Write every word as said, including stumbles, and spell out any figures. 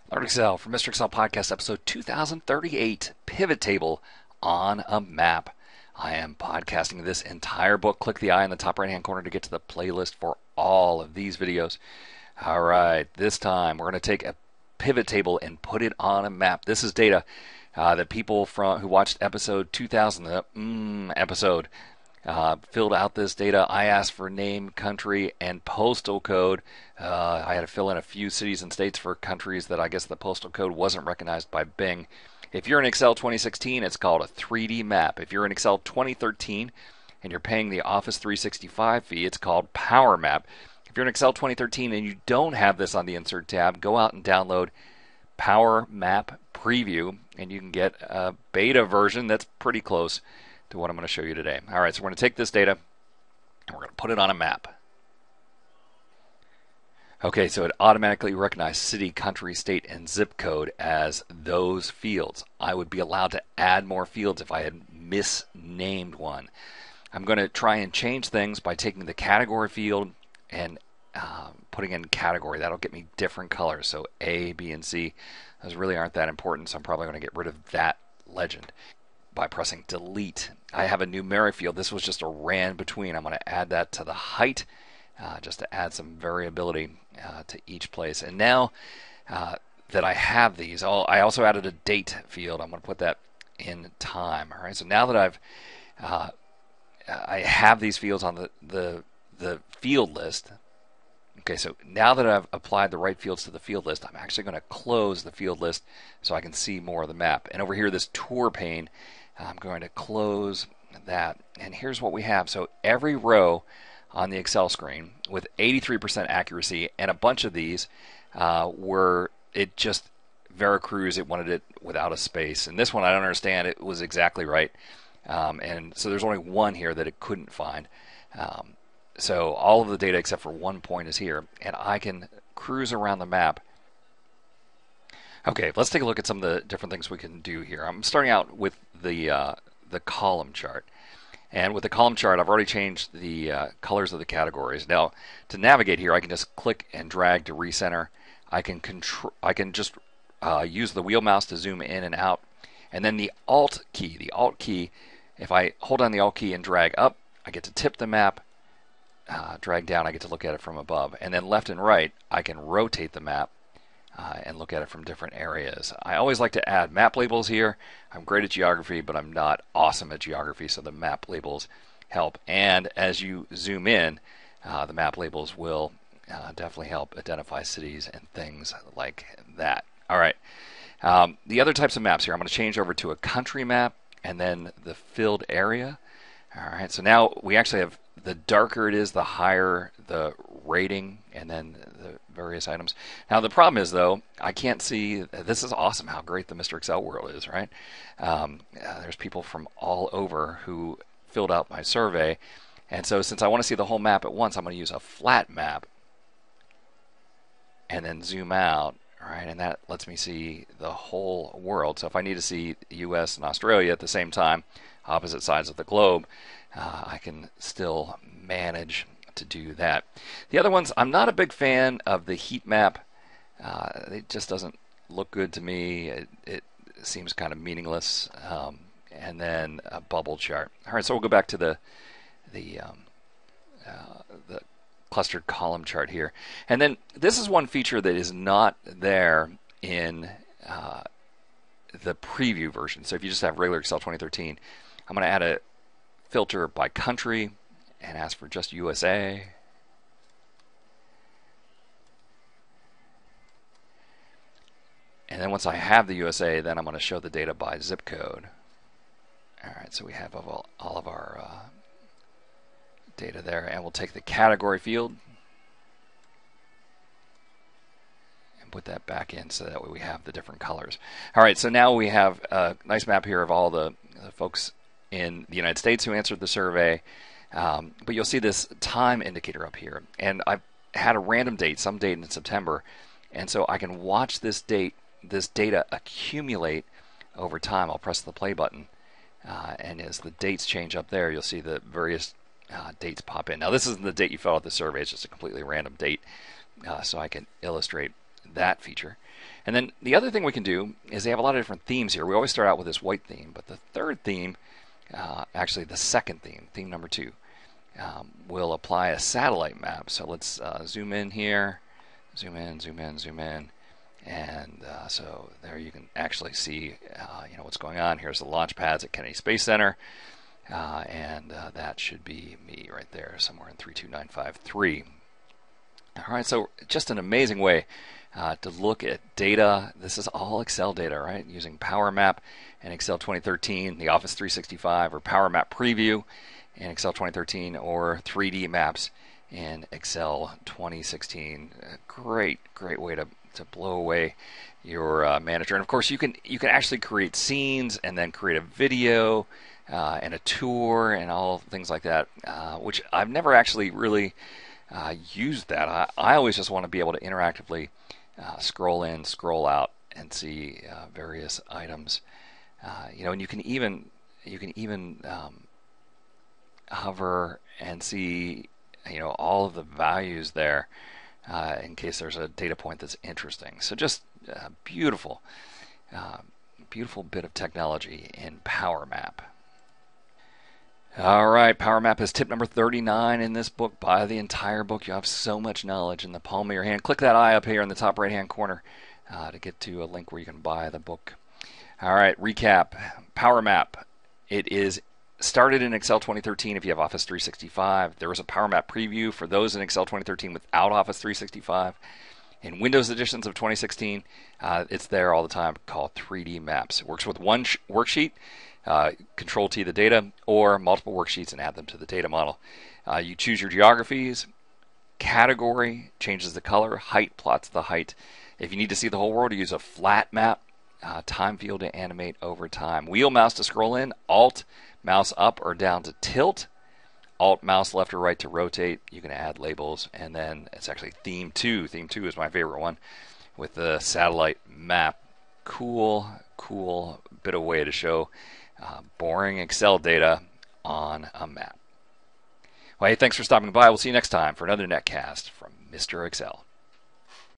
Learn Excel from Mister Excel Podcast, episode two thousand thirty-eight, Pivot Table on a Map. I am podcasting this entire book. Click the eye in the top right-hand corner to get to the playlist for all of these videos. All right, this time we're going to take a pivot table and put it on a map. This is data uh, that people from who watched episode two thousand, the mm, episode, Uh, filled out this data. I asked for name, country, and postal code. Uh, I had to fill in a few cities and states for countries that I guess the postal code wasn't recognized by Bing. If you're in Excel twenty sixteen, it's called a three D map. If you're in Excel twenty thirteen and you're paying the Office three sixty-five fee, it's called Power Map. If you're in Excel twenty thirteen and you don't have this on the Insert tab, go out and download Power Map Preview, and you can get a beta version that's pretty close to what I'm going to show you today. All right, so we're going to take this data and we're going to put it on a map. Okay, so it automatically recognized city, country, state, and zip code as those fields. I would be allowed to add more fields if I had misnamed one. I'm going to try and change things by taking the category field and uh, putting in category. That'll get me different colors. So A, B, and C. Those really aren't that important, so I'm probably going to get rid of that legend by pressing delete. I have a numeric field. This was just a ran between. I'm going to add that to the height uh, just to add some variability uh, to each place. And now uh, that I have these, I'll, I also added a date field. I'm going to put that in time. All right. So now that I've uh, I have these fields on the, the the field list. Okay, so now that I've applied the right fields to the field list, I'm actually going to close the field list so I can see more of the map. And over here, this tour pane, I'm going to close that. And here's what we have. So every row on the Excel screen with eighty-three percent accuracy, and a bunch of these uh, were, it just, Veracruz, it wanted it without a space. And this one, I don't understand, it was exactly right. Um, and so there's only one here that it couldn't find. Um, so all of the data except for one point is here. And I can cruise around the map. Okay, let's take a look at some of the different things we can do here. I'm starting out with the uh, the column chart. And with the column chart, I've already changed the uh, colors of the categories. Now, to navigate here, I can just click and drag to recenter. I can control. I can just uh, use the wheel mouse to zoom in and out. And then the Alt key. The Alt key, if I hold down the Alt key and drag up, I get to tip the map. Uh, drag down, I get to look at it from above. And then left and right, I can rotate the map. Uh, and look at it from different areas. I always like to add map labels here. I'm great at geography, but I'm not awesome at geography, so the map labels help. And as you zoom in, uh, the map labels will uh, definitely help identify cities and things like that. All right. Um, the other types of maps here, I'm going to change over to a country map and then the filled area. All right. So now we actually have, the darker it is, the higher the rating, and then the various items. Now the problem is, though, I can't see. This is awesome how great the Mister Excel world is, right? Um, uh, there's people from all over who filled out my survey, and so since I want to see the whole map at once, I'm going to use a flat map and then zoom out. All right, and that lets me see the whole world. So if I need to see the U S and Australia at the same time, opposite sides of the globe, uh, I can still manage to do that. The other ones, I'm not a big fan of the heat map. Uh, it just doesn't look good to me. It, it seems kind of meaningless. Um, and then a bubble chart. All right, so we'll go back to the the um, uh, the clustered column chart here. And then this is one feature that is not there in uh, the preview version. So if you just have regular Excel twenty thirteen, I'm going to add a filter by country and ask for just U S A. And then once I have the U S A, then I'm going to show the data by zip code. All right, so we have all, all of our uh, data there, and we'll take the category field and put that back in so that way we have the different colors. All right, so now we have a nice map here of all the, the folks in the United States who answered the survey. Um, but you'll see this time indicator up here, and I've had a random date, some date in September, and so I can watch this date, this data accumulate over time. I'll press the play button, uh, and as the dates change up there, you'll see the various uh, dates pop in. Now this isn't the date you filled out the survey, it's just a completely random date, uh, so I can illustrate that feature. And then the other thing we can do is they have a lot of different themes here. We always start out with this white theme, but the third theme, uh, actually the second theme, theme number two, um, will apply a satellite map. So let's uh, zoom in here, zoom in, zoom in, zoom in. And uh, so there you can actually see uh, you know what's going on. Here's the launch pads at Kennedy Space Center, uh, and uh, that should be me right there, somewhere in three two nine five three. All right, so just an amazing way uh, to look at data. This is all Excel data, right? Using Power Map in Excel twenty thirteen, the Office three sixty-five, or Power Map Preview in Excel twenty thirteen, or three D Maps in Excel twenty sixteen. A great, great way to to blow away your uh, manager. And of course, you can you can actually create scenes and then create a video uh, and a tour and all things like that, uh, which I've never actually really uh, used that. I, I always just want to be able to interactively uh, scroll in, scroll out, and see uh, various items. Uh, you know, and you can even you can even um, hover and see you know all of the values there. Uh, in case there's a data point that's interesting. So just a beautiful, uh, beautiful bit of technology in Power Map. All right, Power Map is tip number thirty-nine in this book. Buy the entire book. You have so much knowledge in the palm of your hand. Click that eye up here in the top right-hand corner uh, to get to a link where you can buy the book. All right, recap. Power Map. It is started in Excel twenty thirteen if you have Office three sixty-five. There was a Power Map preview for those in Excel twenty thirteen without Office three sixty-five. In Windows editions of twenty sixteen, uh, it's there all the time, called three D Maps. It works with one sh worksheet, uh, Control T the data, or multiple worksheets and add them to the data model. Uh, you choose your geographies, category changes the color, height plots the height. If you need to see the whole world, you use a flat map, uh, time field to animate over time. Wheel mouse to scroll in, Alt mouse up or down to tilt, Alt mouse left or right to rotate. You can add labels, and then it's actually theme two. Theme two is my favorite one with the satellite map. Cool, cool bit of way to show uh, boring Excel data on a map. Well, hey, thanks for stopping by. We'll see you next time for another netcast from Mister Excel.